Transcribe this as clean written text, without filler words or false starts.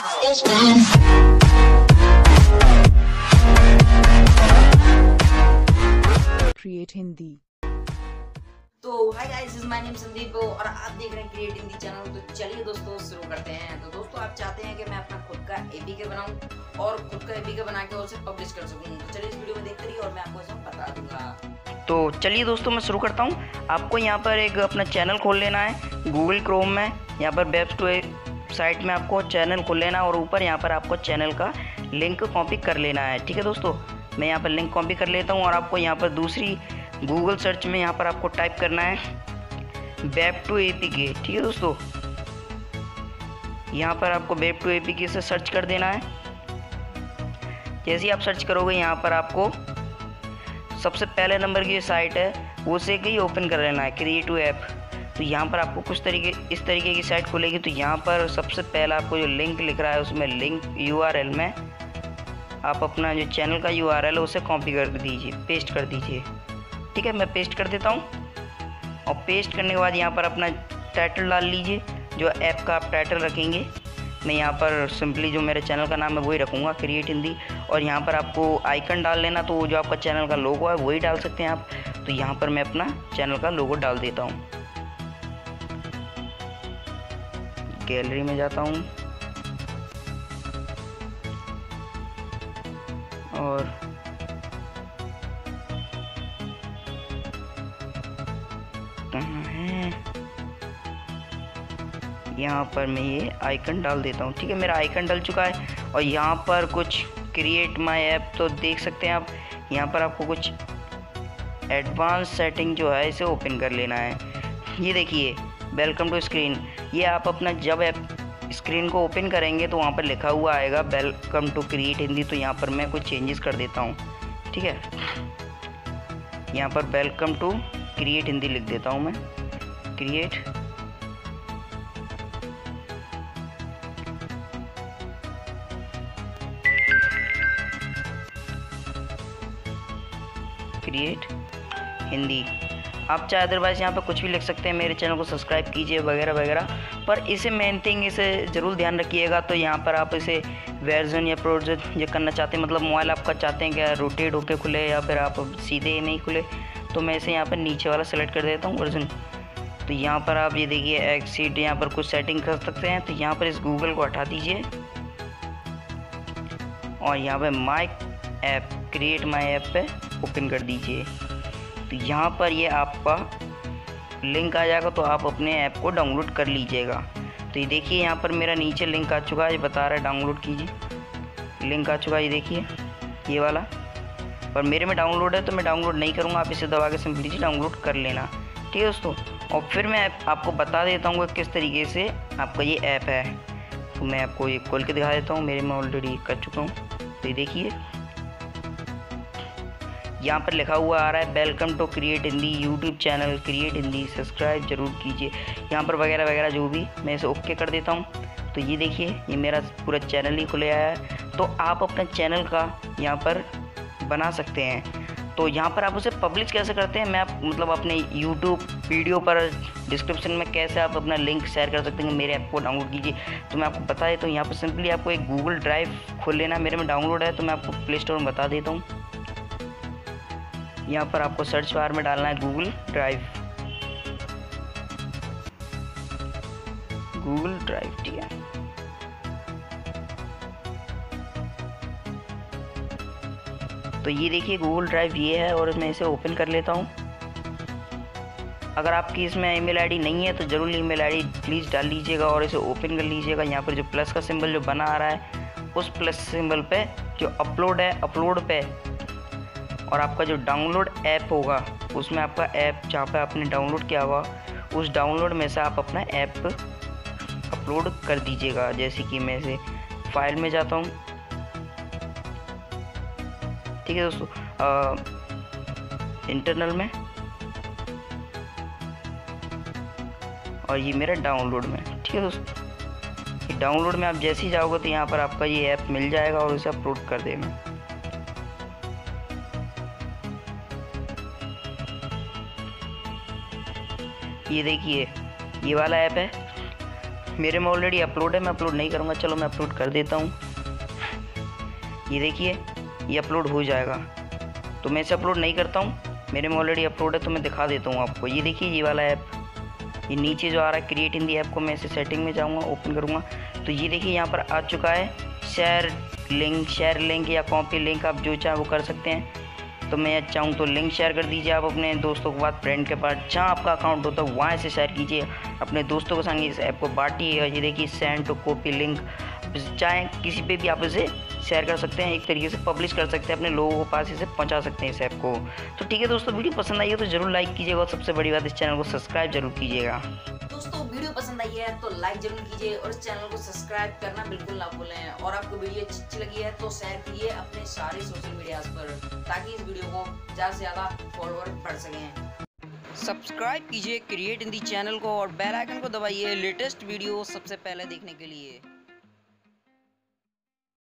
Create Hindi. तो hi guys, is my name Sandeep और आप देख रहे हैं क्रिएट हिंदी चैनल। तो चलिए दोस्तों शुरू करते हैं। तो दोस्तों आप चाहते हैं कि मैं अपना खुद का एपीके बनाऊं और खुद का एपीके बना के उसे पब्लिश कर सकूं, तो चलिए इस वीडियो में देखते रहिए और मैं आपको इसमें बता दूंगा। तो चलिए दोस्तों मैं शुरू करता हूं। आपको यहां पर एक अपना चैनल खोल लेना है गूगल क्रोम में। यहां पर वेब साइट में आपको चैनल खोल लेना है और ऊपर यहाँ पर आपको चैनल का लिंक कॉपी कर लेना है। ठीक है दोस्तों, मैं यहाँ पर लिंक कॉपी कर लेता हूँ और आपको यहाँ पर दूसरी गूगल सर्च में यहाँ पर आपको टाइप करना है वेब टू एपीके। ठीक है दोस्तों, यहाँ पर आपको वेब टू एपीके से सर्च कर देना है। जैसे ही आप सर्च करोगे यहाँ पर आपको सबसे पहले नंबर की साइट है वो से ही ओपन कर लेना है क्रिएटिव ऐप। तो यहाँ पर आपको इस तरीके की साइट खुलेगी। तो यहाँ पर सबसे पहला आपको जो लिंक लिख रहा है उसमें लिंक यूआरएल में आप अपना जो चैनल का यूआरएल है उसे कॉपी कर दीजिए, पेस्ट कर दीजिए। ठीक है, मैं पेस्ट कर देता हूँ और पेस्ट करने के बाद यहाँ पर अपना टाइटल डाल लीजिए, जो ऐप का आप टाइटल रखेंगे। मैं यहाँ पर सिंपली जो मेरे चैनल का नाम है वही रखूँगा, क्रिएट हिंदी। और यहाँ पर आपको आइकन डाल लेना, तो जो आपका चैनल का लोगो है वही डाल सकते हैं आप। तो यहाँ पर मैं अपना चैनल का लोगो डाल देता हूँ। गैलरी में जाता हूँ और कहाँ है, यहाँ पर मैं ये आइकन डाल देता हूँ। ठीक है, मेरा आइकन डल चुका है और यहाँ पर कुछ क्रिएट माय ऐप तो देख सकते हैं आप। यहाँ पर आपको कुछ एडवांस सेटिंग जो है इसे ओपन कर लेना है। ये देखिए वेलकम टू स्क्रीन, ये आप अपना जब ऐप स्क्रीन को ओपन करेंगे तो वहाँ पर लिखा हुआ आएगा वेलकम टू क्रिएट हिंदी। तो यहाँ पर मैं कुछ चेंजेस कर देता हूँ। ठीक है, यहाँ पर वेलकम टू क्रिएट हिंदी लिख देता हूँ मैं, क्रिएट हिंदी। आप चाहे अदरवाइज यहाँ पर कुछ भी लिख सकते हैं, मेरे चैनल को सब्सक्राइब कीजिए वगैरह वगैरह। पर इसे मेन थिंग इसे ज़रूर ध्यान रखिएगा। तो यहाँ पर आप इसे वर्जन या प्रोजेक्ट ये करना चाहते हैं, मतलब मोबाइल आपका चाहते हैं क्या रोटेट होकर खुले या फिर आप सीधे नहीं खुले, तो मैं इसे यहाँ पर नीचे वाला सेलेक्ट कर देता हूँ वर्जन। तो यहाँ पर आप ये देखिए एक्सीड, यहाँ पर कुछ सेटिंग कर सकते हैं। तो यहाँ पर इस गूगल को हटा दीजिए और यहाँ पर my app, create my app पे ओपन कर दीजिए। तो यहाँ पर ये आपका लिंक आ जाएगा, तो आप अपने ऐप को डाउनलोड कर लीजिएगा। तो ये देखिए यहाँ पर मेरा नीचे लिंक आ चुका है, ये बता रहा है डाउनलोड कीजिए। लिंक आ चुका है, ये देखिए ये वाला। पर मेरे में डाउनलोड है तो मैं डाउनलोड नहीं करूँगा, आप इसे दबा के सिंपली जी डाउनलोड कर लेना। ठीक है दोस्तों, और फिर मैं आपको बता देता हूँ किस तरीके से आपका ये ऐप है। तो मैं आपको ये खोल के दिखा देता हूँ, मेरे में ऑलरेडी कर चुका हूँ। तो ये देखिए यहाँ पर लिखा हुआ आ रहा है welcome to create Hindi, YouTube channel create Hindi, subscribe जरूर कीजिए, यहाँ पर वगैरह वगैरह जो भी। मैं इसे ओके कर देता हूँ। तो ये देखिए ये मेरा पूरा चैनल ही खुले आया है। तो आप अपने चैनल का यहाँ पर बना सकते हैं। तो यहाँ पर आप उसे पब्लिश कैसे करते हैं, मैं मतलब अपने यूट्यूब वीडियो पर डिस्क्रिप्शन में कैसे आप अपना लिंक शेयर कर सकते हैं, मेरे ऐप को डाउनलोड कीजिए। तो मैं आपको बता देता हूँ, यहाँ पर सिंपली आपको एक गूगल ड्राइव खोल लेना। मेरे में डाउनलोड है तो मैं आपको प्ले स्टोर में बता देता हूँ। यहाँ पर आपको सर्च बार में डालना है गूगल ड्राइव, गूगल ड्राइव। ठीक है, तो ये देखिए गूगल ड्राइव ये है और मैं इसे ओपन कर लेता हूँ। अगर आपकी इसमें ईमेल आईडी नहीं है तो ज़रूर ईमेल आईडी प्लीज़ डाल लीजिएगा और इसे ओपन कर लीजिएगा। यहाँ पर जो प्लस का सिंबल जो बना आ रहा है उस प्लस सिंबल पे जो अपलोड है, अपलोड पे, और आपका जो डाउनलोड ऐप होगा उसमें आपका ऐप जहाँ पे आपने डाउनलोड किया होगा उस डाउनलोड में से आप अपना ऐप अपलोड कर दीजिएगा। जैसे कि मैं इसे फाइल में जाता हूँ। ठीक है दोस्तों, इंटरनल में, और ये मेरा डाउनलोड में। ठीक है दोस्तों, ये डाउनलोड में आप जैसे ही जाओगे तो यहाँ पर आपका ये ऐप मिल जाएगा और इसे अपलोड कर देना। ये देखिए ये वाला ऐप है, मेरे में ऑलरेडी अपलोड है, मैं अपलोड नहीं करूँगा। चलो मैं अपलोड कर देता हूँ। ये देखिए ये अपलोड हो जाएगा, तो मैं इसे अपलोड नहीं करता हूँ, मेरे में ऑलरेडी अपलोड है, तो मैं दिखा देता हूँ आपको। ये देखिए ये वाला ऐप, ये नीचे जो आ रहा है क्रिएट इन दी ऐप को, मैं इसे सेटिंग में जाऊँगा, ओपन करूँगा, तो ये देखिए यहाँ पर आ चुका है शेयर लिंक या कॉपी लिंक, आप जो चाहे वो कर सकते हैं। तो मैं चाहूँ तो लिंक शेयर कर दीजिए आप अपने दोस्तों के पास, फ्रेंड के पास, जहाँ आपका अकाउंट होता है वहाँ से शेयर कीजिए अपने दोस्तों के संग, इस ऐप को बांटिए। ये देखिए सेंड टू कॉपी लिंक, चाहे किसी पे भी आप इसे शेयर कर सकते हैं, एक तरीके से पब्लिश कर सकते हैं, अपने लोगों के पास इसे पहुंचा सकते हैं इस ऐप को। तो ठीक है दोस्तों, वीडियो पसंद आई है तो जरूर लाइक कीजिएगा, और सबसे बड़ी बात इस चैनल को सब्सक्राइब जरूर कीजिएगा। दोस्तों वीडियो पसंद आई है तो लाइक जरूर कीजिए और इस चैनल को सब्सक्राइब करना बिल्कुल ना भूलें। और आपको वीडियो अच्छी लगी है तो शेयर कीजिए अपने सारे सोशल मीडिया पर, ताकि इस वीडियो को ज़्यादा से ज़्यादा फॉलोअर बढ़ सकें। सब्सक्राइब कीजिए क्रिएट इन दी चैनल को और बेल आइकन को दबाइए लेटेस्ट वीडियो सबसे पहले देखने के लिए।